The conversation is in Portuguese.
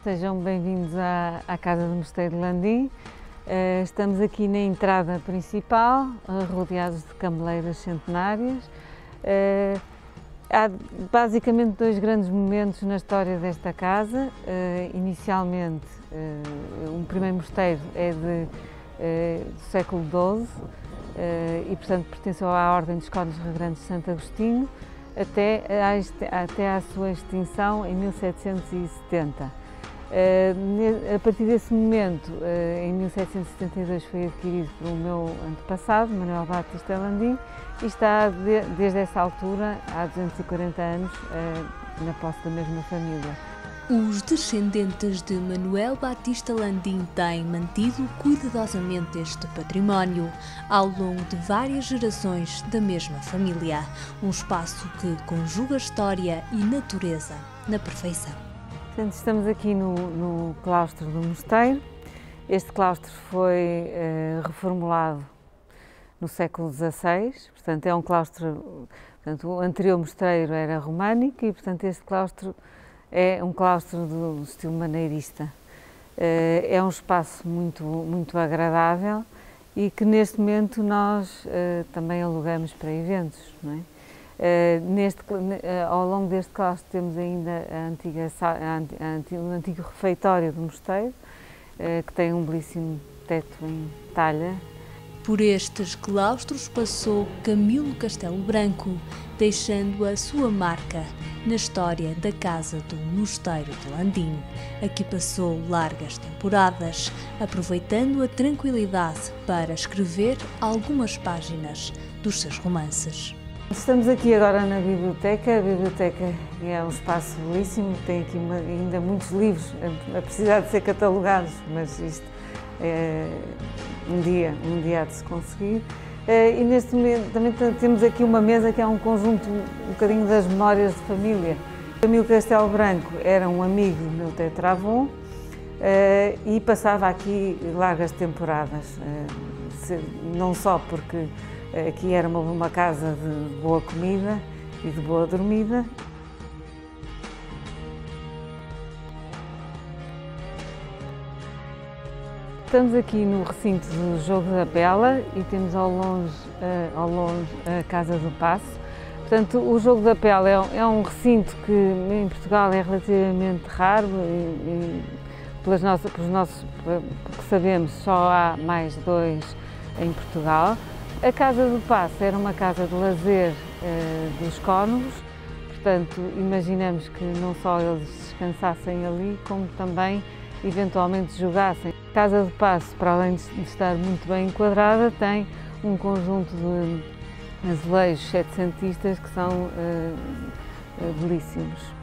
Sejam bem-vindos à Casa do Mosteiro de Landim. Estamos aqui na entrada principal, rodeados de cameleiras centenárias. Há basicamente dois grandes momentos na história desta casa. Inicialmente, um primeiro mosteiro é do século XII e, portanto, pertenceu à Ordem dos Cónigos Regrantes de Santo Agostinho até à sua extinção em 1770. A partir desse momento, em 1772, foi adquirido por um meu antepassado, Manuel Batista Landim, e está desde essa altura, há 240 anos, na posse da mesma família. Os descendentes de Manuel Batista Landim têm mantido cuidadosamente este património ao longo de várias gerações da mesma família, um espaço que conjuga história e natureza na perfeição. Portanto, estamos aqui no claustro do mosteiro. Este claustro foi reformulado no século XVI, portanto é um claustro, portanto, o anterior mosteiro era românico e, portanto, este claustro é um claustro do estilo maneirista. É um espaço muito agradável e que neste momento nós também alugamos para eventos, não é? Ao longo deste claustro temos ainda o antigo refeitório do mosteiro, que tem um belíssimo teto em talha. Por estes claustros passou Camilo Castelo Branco, deixando a sua marca na história da Casa do Mosteiro de Landim. Aqui passou largas temporadas, aproveitando a tranquilidade para escrever algumas páginas dos seus romances. Estamos aqui agora na biblioteca. A biblioteca é um espaço belíssimo, tem aqui ainda muitos livros a precisar de ser catalogados, mas isto um dia há de se conseguir. E neste momento também temos aqui uma mesa que é um conjunto um bocadinho das memórias de família. Camilo Castelo Branco era um amigo do meu tetravô e passava aqui largas temporadas, não só porque aqui era uma casa de boa comida e de boa dormida. Estamos aqui no recinto do Jogo da Pela e temos ao longe a Casa do Paço. Portanto, o Jogo da Pela é um recinto que em Portugal é relativamente raro e porque sabemos, só há mais dois em Portugal. A Casa do Paço era uma casa de lazer dos cônegos, portanto, imaginamos que não só eles descansassem ali, como também, eventualmente, jogassem. A Casa do Paço, para além de estar muito bem enquadrada, tem um conjunto de azulejos setecentistas que são belíssimos.